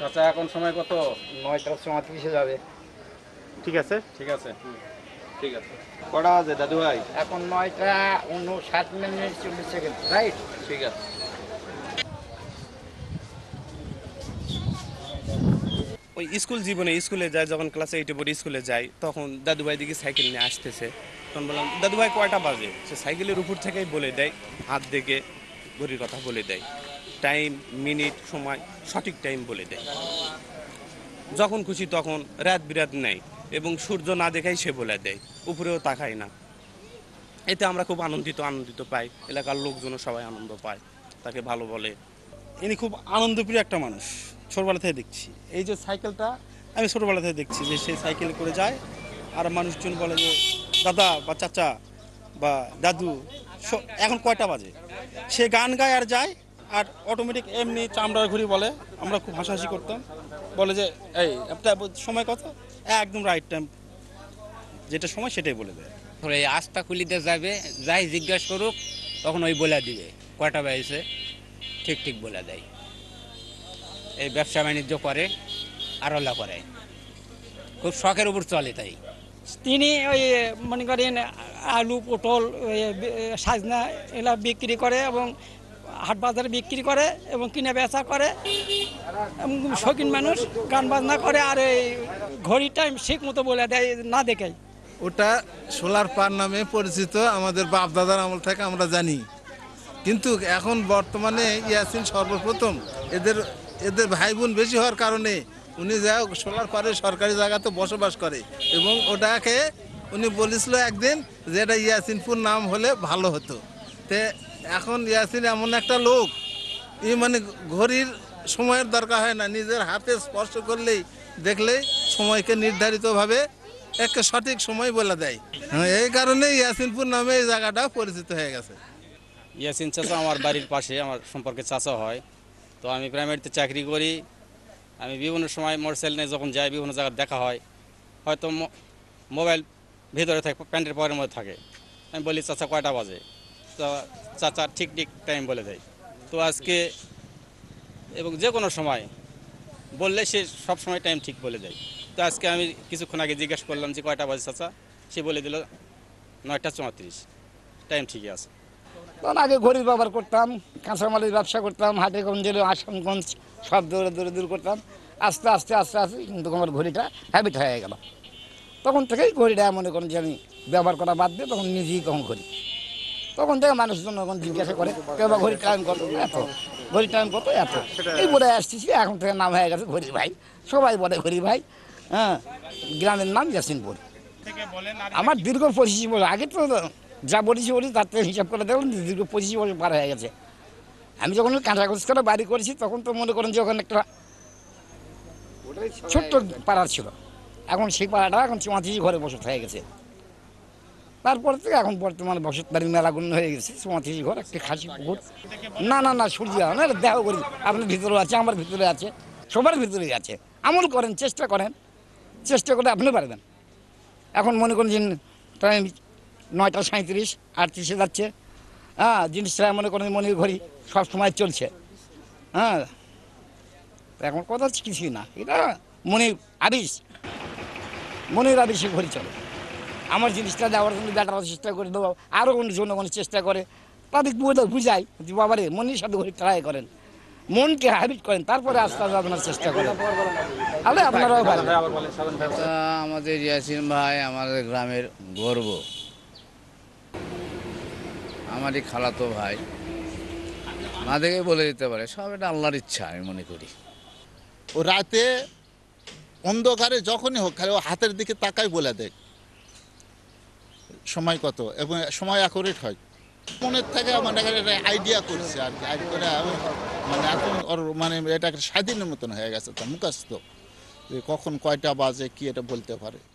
চাচা এখন সময় কত? 9:34 যাবে। ঠিক আছে ঠিক আছে ঠিক আছে। কটা বাজে দাদু ভাই? এখন 9:59 রাইট? ঠিক আছে। ওই স্কুল জীবনে স্কুলে যায়, যখন ক্লাস 8-এ পড়ি স্কুলে যাই, তখন দাদুভাই দিকে সাইকেল নিয়ে আসতেছে। তখন বললাম, দাদুভাই কয়টা বাজে? সে সাইকেলের উপর থেকেই বলে দেয়, হাত দেখে ঘড়ির কথা বলে দেয়, টাইম, মিনিট, সময়, সঠিক টাইম বলে দেয়। যখন খুশি তখন রাত বিরাত নেই, এবং সূর্য না দেখাই সে বলে দেয়, উপরেও তাকায় না। এতে আমরা খুব আনন্দিত পাই, এলাকার লোকজনও সবাই আনন্দ পায়, তাকে ভালো বলে। ইনি খুব আনন্দপ্রিয় একটা মানুষ, ছোটবেলা থেকে দেখছি। এই যে সাইকেলটা আমি ছোটবেলা থেকে দেখছি যে সে সাইকেল করে যায়, আর মানুষজন বলে যে দাদা বা চাচা বা দাদু এখন কয়টা বাজে, সে গান গায় আর যায়, আর অটোমেটিক এমনি চামড়ার ঘড়ি বলে। আমরা খুব হাসাহাসি করতাম, বলে যে এই আপনার সময় কত, একদম রাইট টাইম, যেটা সময় সেটাই বলে দেয়। এই আস্থা খুলিতে যাবে, যাই জিজ্ঞাসা করুক তখন ওই বলে দিবে কয়টা বাজছে, ঠিক বলে দেয়। এই ব্যবসা বাণিজ্য করে, আরলা করে, খুব শখের উপর চলে। তাই তিনি ওই মনে করেন আলু, পটল, সাজনা এগুলা বিক্রি করে এবং হাট বাজারে বিক্রি করে এবং কিনে বেচা করে এবং শৌখিন মানুষ, গান বাজনা করে। আর এই ঘড়ির টাইম ঠিক মতো বলে দেয় না দেখেই। ওটা সোলার পার নামে পরিচিত, আমাদের বাপ দাদার আমল থেকে আমরা জানি। কিন্তু এখন বর্তমানে ইয়াসিন সর্বপ্রথম এদের ভাই বোন বেশি হওয়ার কারণে উনি যা সোলার পারে সরকারি জায়গাতে বসবাস করে, এবং ওটাকে উনি বলেছিল একদিন যে এটা ইয়াসিনপুর নাম হলে ভালো হতো। তে এখন ইয়াসিন এমন একটা লোক, মানে ঘড়ির সময়ের দরকার হয় না, নিজের হাতে স্পর্শ করলেই দেখলেই সময়কে নির্ধারিতভাবে একটা সঠিক সময় বলে দেয়। এই কারণে ইয়াসিনপুর নামে এই জায়গাটা পরিচিত হয়ে গেছে। ইয়াসিন চাচা আমার বাড়ির পাশে, আমার সম্পর্কে চাচা হয়। তো আমি প্রাইমারিতে চাকরি করি, আমি বিভিন্ন সময় মোটরসাইকেল নিয়ে যখন যাই বিভিন্ন জায়গায় দেখা হয়, হয়তো মোবাইল ভিতরে থাকে, প্যান্টের পরের মধ্যে থাকে। আমি বলি চাচা কয়টা বাজে, তো চাচা ঠিক টাইম বলে দেয়। তো আজকে এবং যে কোনো সময় বললে সে সব সময় টাইম ঠিক বলে দেয়। তো আজকে আমি কিছুক্ষণ আগে জিজ্ঞাসা করলাম যে কয়টা বাজে চাচা, সে বলে দিল 9:34, টাইম ঠিকই আছে। তখন আগে ঘড়ির ব্যবহার করতাম, কাঁচামালের ব্যবসা করতাম, হাটে গঞ্জে আসামগঞ্জ সব দূর করতাম। আস্তে আস্তে কিন্তু আমার ঘড়িটা হ্যাবিট হয়ে গেল। তখন থেকেই ঘড়িটা মনে করেন যে আমি ব্যবহার করা বাদ দিয়ে তখন নিজেই তখন করি। তখন থেকে মানুষজন যখন জিজ্ঞাসা করে কেউ বা ঘড়ির টাইম কত, এত, ঘড়ির টাইম কত, এত, এই বলে আসতেছি। এখন থেকে নাম হয়ে গেছে ঘড়ি ভাই, সবাই বলে ঘড়ি ভাই। হ্যাঁ, গ্রামের নাম ইয়াসিনপুর। আমার দীর্ঘ 25 বছর আগে তো যা বলেছি তার থেকে হিসাব করে দেখুন দীর্ঘ 25 বছর পার হয়ে গেছে। আমি যখন কাঁটাগোজ করে বাড়ি করেছি তখন তো মনে করেন যে ওখানে একটা ছোট্ট পাড়ার ছিল, এখন সেই পাড়াটা এখন 34 ঘরে বসত হয়ে গেছে। তারপর থেকে এখন বর্তমানে বসত বাড়ির মেলাগুণ হয়ে গেছে, 34 ঘর, একটি খাসি পুকুর। না সূর্য না, দেহ করি আপনার ভিতরে আছে, আমার ভিতরে আছে, সবার ভিতরেই আছে। আমল করেন, চেষ্টা করে আপনি পারবেন। এখন মনে করেন যে টাইম 9:37, 38 যাচ্ছে। হ্যাঁ, জিনিসটা মনে করেন মনের ঘড়ি সব সময় চলছে। হ্যাঁ, এখন কথা হচ্ছে কিছুই না, এটা মনের আবিষে ঘড়ি চলে। আমার জিনিসটা দেওয়ার জন্য দেখার চেষ্টা করে দেবো, আরও জনগণ চেষ্টা করে, তাদের বুঝাই যে বাবারে মনের সাথে ঘড়ি ট্রাই করেন, মনকে হ্যাবিট করেন, তারপরে আস্তে আস্তে আপনার চেষ্টা করেন, তাহলে আপনারাও পারেন। আমাদের ইয়াসিন ভাই আমাদের গ্রামের গর্ব, আমারই খালাতো ভাই, না দেখে বলে দিতে পারে। সব এটা আল্লাহর ইচ্ছা আমি মনে করি। ও রাতে অন্ধকারে যখনই হোক খালি ও হাতের দিকে তাকাই বলে দেয় সময় কত, এবং সময় অ্যাকুরেট হয়। মনের থেকে মানে একটা আইডিয়া করছে আর কি, আইডিয়া করে মানে এখন ওর মানে এটা একটা স্বাধীনের মতন হয়ে গেছে, তার মুখস্থ কখন কয়টা বাজে কি এটা বলতে পারে।